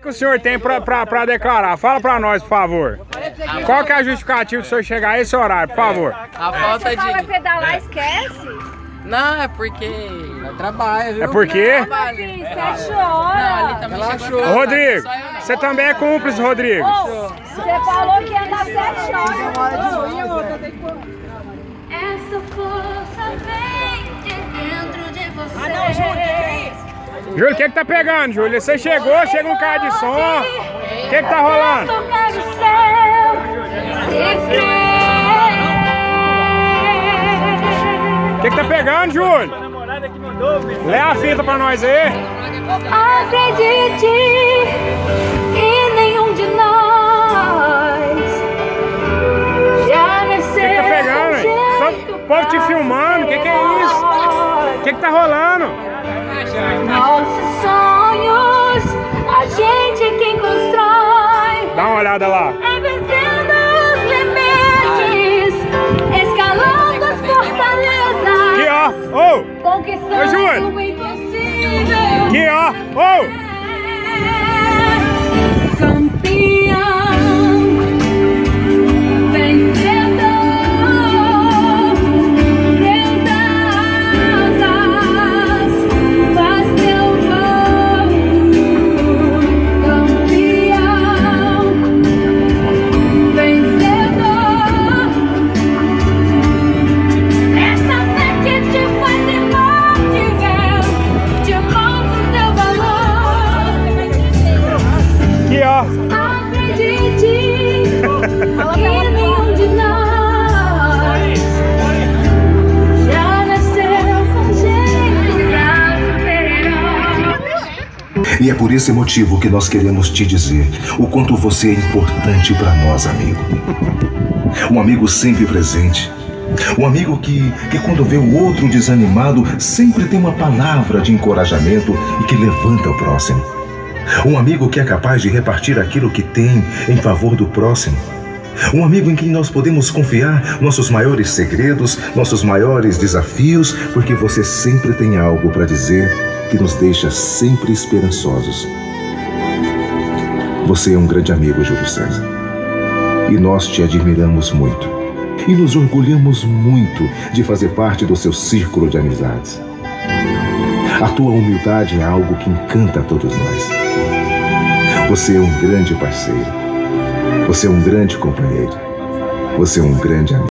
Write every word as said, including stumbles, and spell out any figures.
que o senhor tem pra, pra, pra declarar? Fala pra nós, por favor. Qual que é a justificativa do senhor chegar a esse horário, por favor? A falta Você de... vai pedalar, esquece? Não, é porque... Trabalha, viu? É por quê? Filho, sete horas. Não, ali também chegou. Ô, Rodrigo, você também é cúmplice, Rodrigo. Ô, você falou que ia dar sete horas. Essa força vem de dentro de você. Ah, não, Júlio, que é isso? Júlio, o que que tá pegando, Júlio? Você chegou, chega um cara de som. O que que tá rolando? Eu quero ser, se crer. O que que tá pegando, Júlio? Lê a fita pra nós aí. Acredite que nenhum de nós já nasceu. O que que tá pegando, hein? O povo te filmando, o que que é isso? O que que tá rolando? Nossos sonhos, a gente é quem constrói. Dá uma olhada lá. É vencendo os limites, escalando as fortalezas. Aqui, ó. Ô. Conquistando Ô, Júlio. o impossível. Aqui, ó. Ô. Campeão, vencedor, Deus das asas, faz teu voo. Campeão, vencedor, essa fé que te faz imbatível, te mostra o teu valor. Aqui, ó. Acredite que nenhum de nós já nasceu com jeito pra superior. E é por esse motivo que nós queremos te dizer o quanto você é importante para nós, amigo. Um amigo sempre presente. Um amigo que, que quando vê o outro desanimado, sempre tem uma palavra de encorajamento e que levanta o próximo. Um amigo que é capaz de repartir aquilo que tem em favor do próximo. Um amigo em quem nós podemos confiar nossos maiores segredos, nossos maiores desafios, porque você sempre tem algo para dizer que nos deixa sempre esperançosos. Você é um grande amigo, Júlio César. E nós te admiramos muito. E nos orgulhamos muito de fazer parte do seu círculo de amizades. A tua humildade é algo que encanta a todos nós. Você é um grande parceiro. Você é um grande companheiro. Você é um grande amigo.